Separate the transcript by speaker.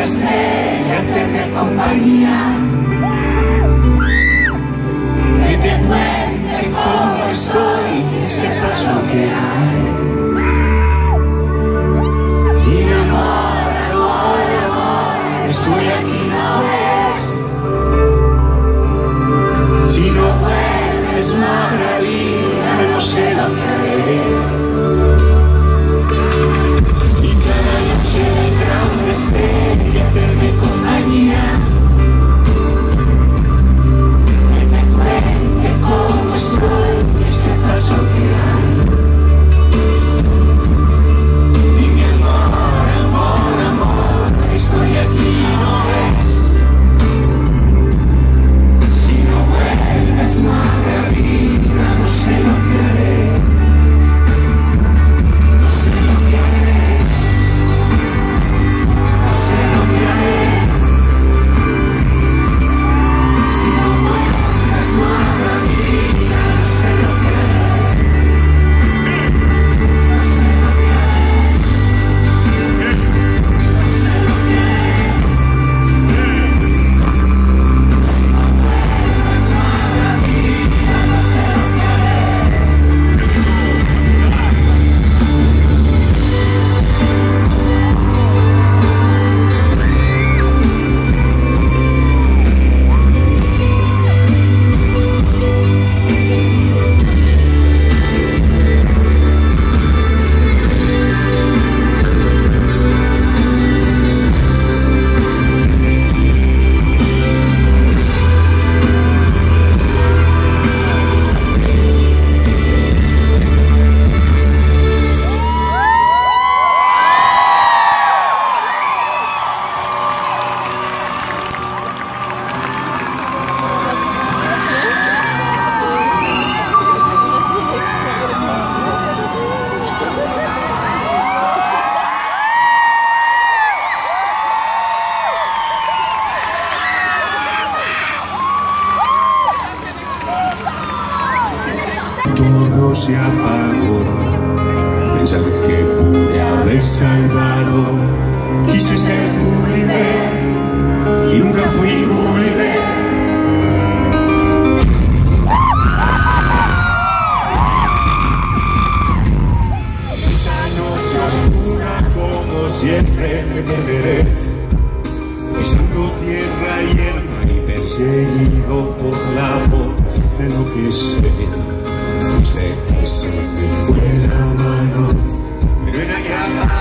Speaker 1: estrella, hacerme compañía, que te cuente cómo estoy, que sepas lo que hay. Y mi amor, amor, amor, estoy aquí, no ves. Si no vuelves, maravilla, no sé lo que haré. Y cada noche vendrá una estrella a hacerme compañía, que te cuente cómo estoy, que sepas lo que hay. Y mi amor, amor, amor, estoy aquí, no ves. Si no vuelves, maravilla, no sé lo que haré. No sé lo que haré. No sé lo que haré. Si no vuelves, maravilla, no sé lo que haré. No sé lo que haré. No sé lo que haré. Si no vuelves, maravilla, no sé lo que haré. Todo se apagó, pensar que pude haber salvado. Quise ser Gulliver y nunca fui Gulliver. Esta noche oscura como siempre me perderé, pisando tierra yerma y perseguido por la voz de lo que sé. Sé que se me fue la mano, pero era ya